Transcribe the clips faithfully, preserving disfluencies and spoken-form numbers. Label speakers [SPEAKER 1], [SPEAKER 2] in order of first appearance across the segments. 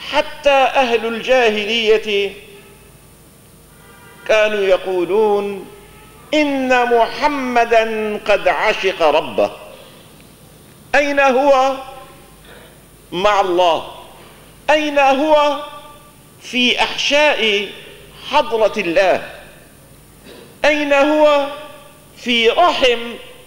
[SPEAKER 1] حتى أهل الجاهلية كانوا يقولون إن محمدا قد عشق ربه. أين هو مع الله؟ أين هو في أحشاء حضرة الله؟ أين هو في رحم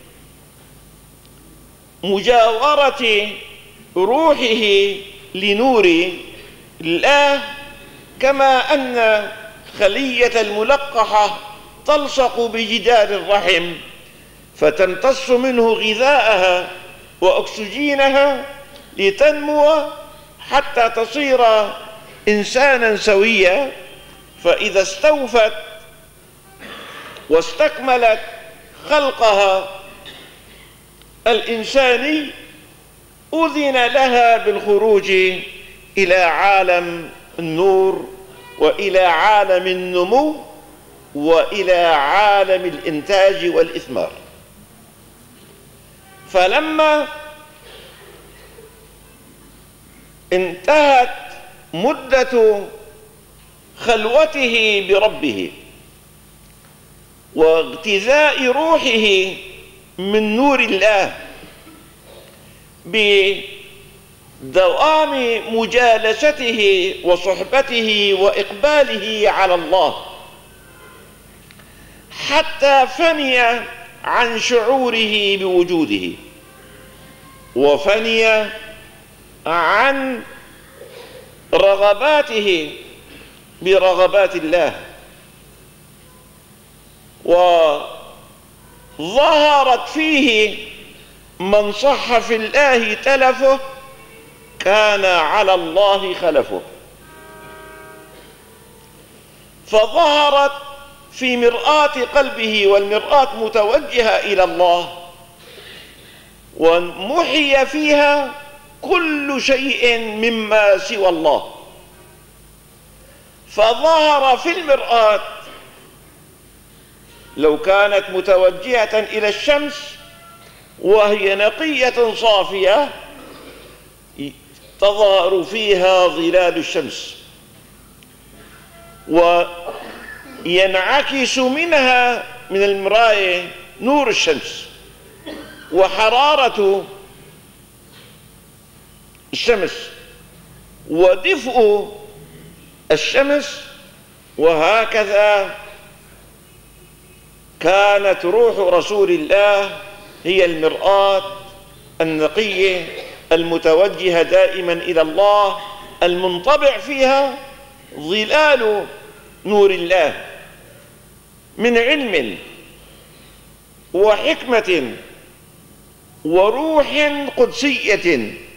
[SPEAKER 1] مجاورة روحه لنور الله، كما أن خلية الملقحة تلصق بجدار الرحم فتمتص منه غذاءها وأكسجينها لتنمو حتى تصير إنسانا سويا. فإذا استوفت واستكملت خلقها الإنساني أذن لها بالخروج إلى عالم النور وإلى عالم النمو وإلى عالم الإنتاج والإثمار. فلما انتهت مدة خلوته بربه واغتذاء روحه من نور الله بدوام مجالسته وصحبته وإقباله على الله، حتى فني عن شعوره بوجوده وفني عن رغباته برغبات الله، وظهرت فيه من صح في الله تلفه كان على الله خلفه. فظهرت في مرآة قلبه، والمرآة متوجهة إلى الله، ومحي فيها كل شيء مما سوى الله. فظهر في المرآة لو كانت متوجهة إلى الشمس وهي نقية صافية تظهر فيها ظلال الشمس وينعكس منها من المراية نور الشمس وحرارة الشمس ودفء الشمس. وهكذا كانت روح رسول الله هي المرآة النقية المتوجهة دائما إلى الله، المنطبع فيها ظلال نور الله من علم وحكمة وروح قدسية